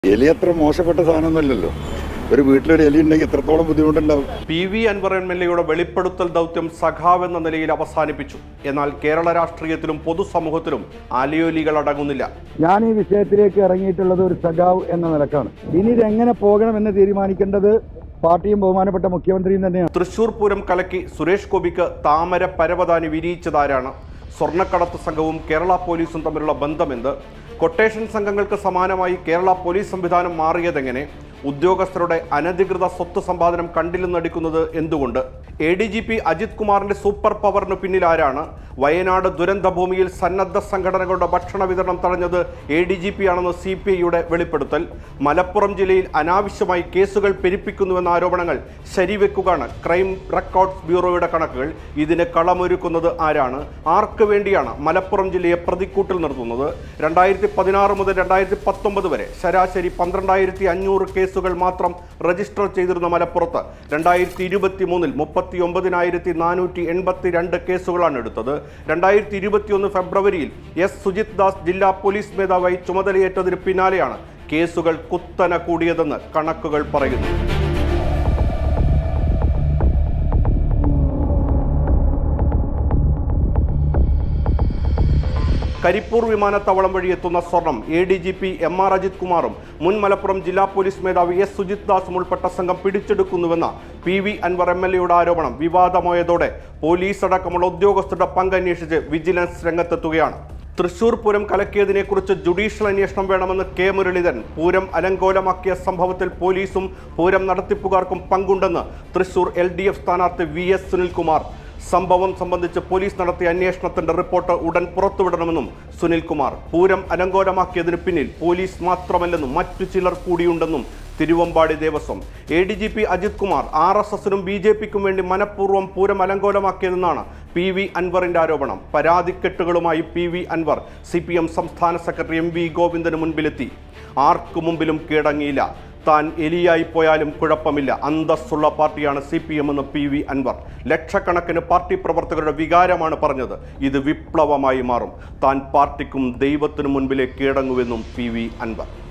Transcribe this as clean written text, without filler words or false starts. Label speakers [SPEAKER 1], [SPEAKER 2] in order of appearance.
[SPEAKER 1] എലി അത്ര മോശപ്പെട്ട സാധനമൊന്നുമല്ലല്ലോ. ഒരു വീട്ടിലൊരു എലി ഉണ്ടെങ്കിൽ എത്രത്തോളം ബുദ്ധിമുട്ടുണ്ടാവും.
[SPEAKER 2] PV അൻവർ MLA വെളിപ്പെടുത്തൽ ദൗത്യം സഖാവെന്ന നിലയിൽ അവസാനിപ്പിച്ചു. എന്നാൽ കേരള രാഷ്ട്രീയത്തിലും പൊതുസമൂഹത്തിലും അലയൊലികൾ അടങ്ങുന്നില്ല.
[SPEAKER 3] ഞാൻ ഈ വിഷയത്തിലേക്ക് ഇറങ്ങിയിട്ടുള്ളത് ഒരു സഖാവ് എന്ന നിലക്കാണ്. ഇനി ഇതെങ്ങനെ പോകണമെന്ന് തീരുമാനിക്കേണ്ടത് പാർട്ടിയും ബഹുമാനപ്പെട്ട മുഖ്യമന്ത്രിയും തന്നെയാണ്.
[SPEAKER 2] തൃശൂർ പൂരം കലക്കി സുരേഷ് ഗോപിക്ക് താമര പരവതാനി വിരിയിച്ചതാരാണ്? സ്വർണ്ണക്കടത്ത് സംഘവും കേരള പോലീസും തമ്മിലുള്ള ബന്ധമെന്ത്? കൊട്ടേഷൻ സംഘങ്ങൾക്ക് സമാനമായി കേരള പോലീസ് സംവിധാനം മാറിയതെങ്ങനെ? ഉദ്യോഗസ്ഥരുടെ അനധികൃത സ്വത്ത് സമ്പാദനം കണ്ടില്ലെന്നടിക്കുന്നത് എന്തുകൊണ്ട്? ADGP അജിത് കുമാറിന്റെ സൂപ്പർ പവറിന് പിന്നിൽ ആരാണ്? വയനാട് ദുരന്തഭൂമിയിൽ സന്നദ്ധ സംഘടനകളുടെ ഭക്ഷണ വിതരണം തടഞ്ഞത് ADGP ആണെന്ന് CPIയുടെ വെളിപ്പെടുത്തൽ. മലപ്പുറം ജില്ലയിൽ അനാവശ്യമായി കേസുകൾ പെരുപ്പിക്കുന്നുവെന്ന ആരോപണങ്ങൾ ശരിവെക്കുകയാണ് ക്രൈം റെക്കോർഡ്സ് ബ്യൂറോയുടെ കണക്കുകൾ. ഇതിന് കളമൊരുക്കുന്നത് ആരാണ്? ആർക്ക് വേണ്ടിയാണ് മലപ്പുറം ജില്ലയെ പ്രതിക്കൂട്ടിൽ നിർത്തുന്നത്? 2016 മുതൽ 2019 വരെ ശരാശരി 12,500 കേസുകൾ മാത്രം രജിസ്റ്റർ ചെയ്തിരുന്ന മലപ്പുറത്ത് 2023 39,482 കേസുകളാണ് എടുത്തത്. 2021 ഫെബ്രുവരിയിൽ സുജിത് ദാസ് ജില്ലാ പോലീസ് മേധാവിയായി ചുമതലയേറ്റതിന് പിന്നാലെയാണ് കേസുകൾ കുത്തനെ കൂടിയതെന്ന് കണക്കുകൾ പറയുന്നു. കരിപ്പൂർ വിമാനത്താവളം വഴി എത്തുന്ന സ്വർണം ADGP MR അജിത് കുമാറും മുൻ മലപ്പുറം ജില്ലാ പോലീസ് മേധാവി സുജിത് ദാസും ഉൾപ്പെട്ട സംഘം പിടിച്ചെടുക്കുന്നുവെന്ന PV അൻവർ MLAയുടെ ആരോപണം വിവാദമായതോടെ പോലീസ് അടക്കമുള്ള ഉദ്യോഗസ്ഥരുടെ പങ്കന്വേഷിച്ച് വിജിലൻസ് രംഗത്തെത്തുകയാണ്. തൃശൂർ പൂരം കലക്കിയതിനെക്കുറിച്ച് ജുഡീഷ്യൽ അന്വേഷണം വേണമെന്ന് K മുരളീധരൻ. പൂരം അലങ്കോലമാക്കിയ സംഭവത്തിൽ പോലീസും പൂരം നടത്തിപ്പുകാർക്കും പങ്കുണ്ടെന്ന് തൃശൂർ LDF സ്ഥാനാർത്ഥി VS സുനിൽകുമാർ. സംഭവം സംബന്ധിച്ച് പോലീസ് നടത്തിയ അന്വേഷണത്തിന്റെ റിപ്പോർട്ട് ഉടൻ പുറത്തുവിടണമെന്നും സുനിൽകുമാർ. പൂരം അലങ്കോലമാക്കിയതിന് പിന്നിൽ പോലീസ് മാത്രമല്ലെന്നും മറ്റു ചിലർ കൂടിയുണ്ടെന്നും തിരുവമ്പാടി ദേവസ്വം. ADGP അജിത് കുമാർ RSSനും BJPക്കും വേണ്ടി മനഃപൂർവ്വം പൂരം അലങ്കോലമാക്കിയതെന്നാണ് PV അൻവറിന്റെ ആരോപണം. പരാതിക്കെട്ടുകളുമായി PV അൻവർ CPM സംസ്ഥാന സെക്രട്ടറി MV ഗോവിന്ദന് മുൻപിലെത്തി. ആർക്കു മുമ്പിലും കീഴടങ്ങിയില്ല. താൻ എലിയായി പോയാലും കുഴപ്പമില്ല, അന്തസ്സുള്ള പാർട്ടിയാണ് CPM എന്ന് PV അൻവർ. ലക്ഷക്കണക്കിന് പാർട്ടി പ്രവർത്തകരുടെ വികാരമാണ് പറഞ്ഞത്. ഇത് വിപ്ലവമായി മാറും. താൻ പാർട്ടിക്കും ദൈവത്തിനു മുൻപിലേ കീഴടങ്ങുവെന്നും PV അൻവർ.